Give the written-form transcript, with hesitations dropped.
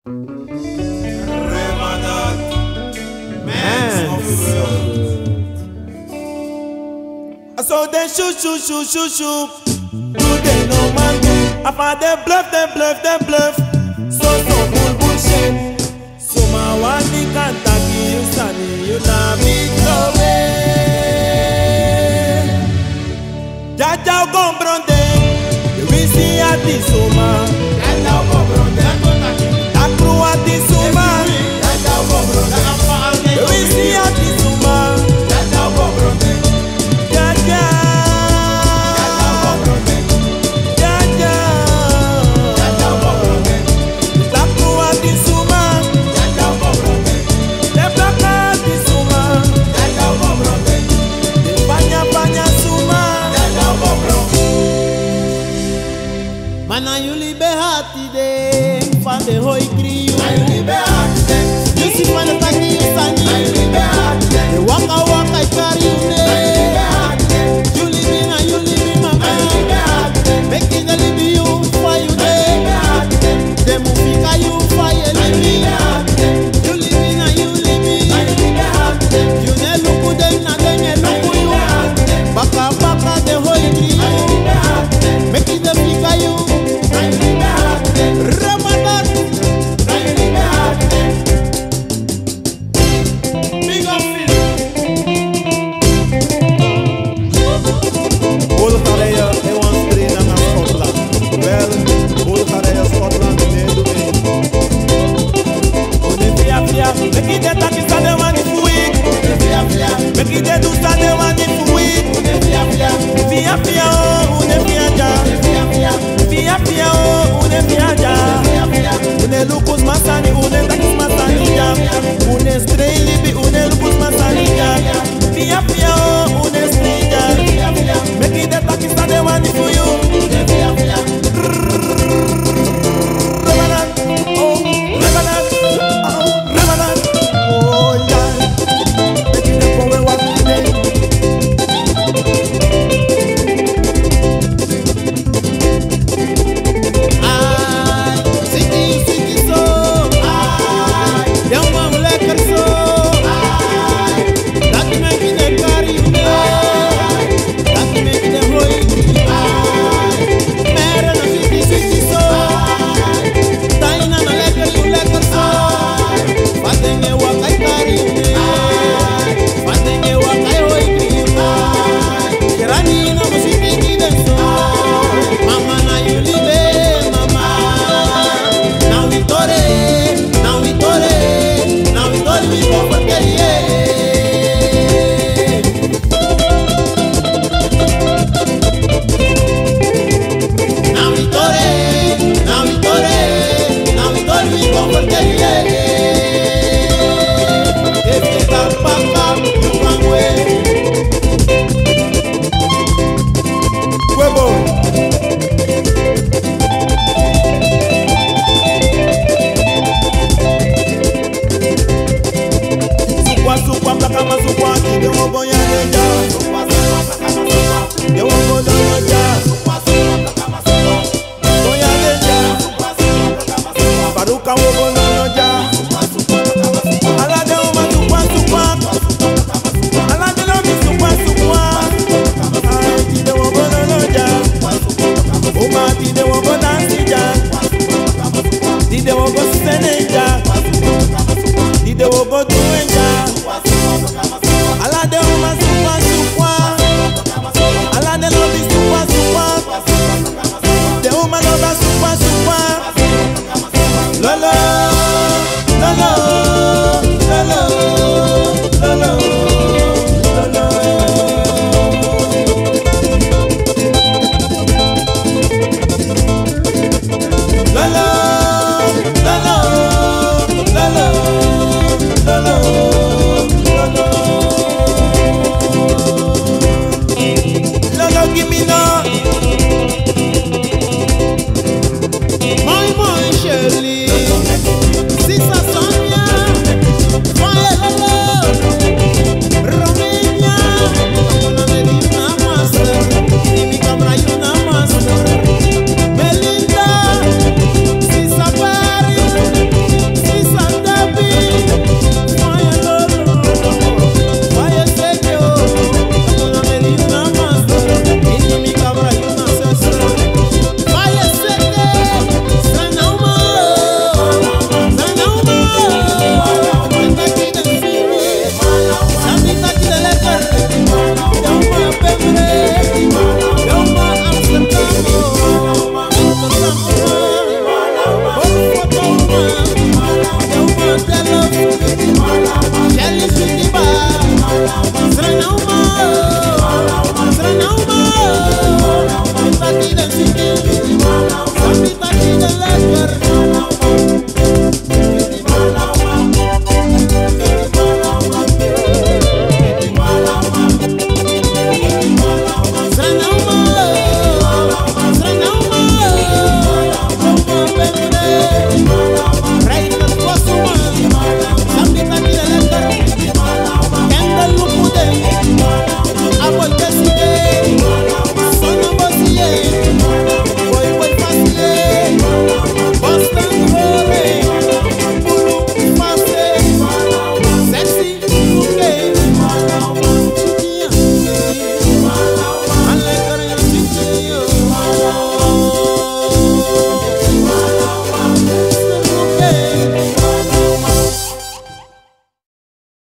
So they shoot. Do they know man do? After they bluff. So bullshit. So my wani kanta ki you sani you na big no way. Jaja gombronde, we see at the soma. Jaja gombronde, takru at the soma. Jaja gombronde, we see at the soma. Jaja gombronde. Mana you libe hati de fan de hoi kriu. You libe hati de. You see fan de taki you sani. You libe hati de. You waka carry you de. You libe hati de. You live in mama. You libe hati de. Make it live you for you de. You libe hati de. De mufika you for you de. You libe hati de. You live in. You libe hati de. You ne luku de na de ne luku you. Baka de hoi kriu. You libe hati de. Make it fika you. Ramadan, big up Phil. Bulgaria, they want to train in Scotland. Well, Bulgaria, Scotland, they do it. Make it that is the one if we. Make it do the one if we. Via, une viaja, une lucus masani, une takis masanija, une strelibi, une lucus masanija, via, une strija, make it the takis the one for you. Revenant, oh yeah, make it the power one today. Did they go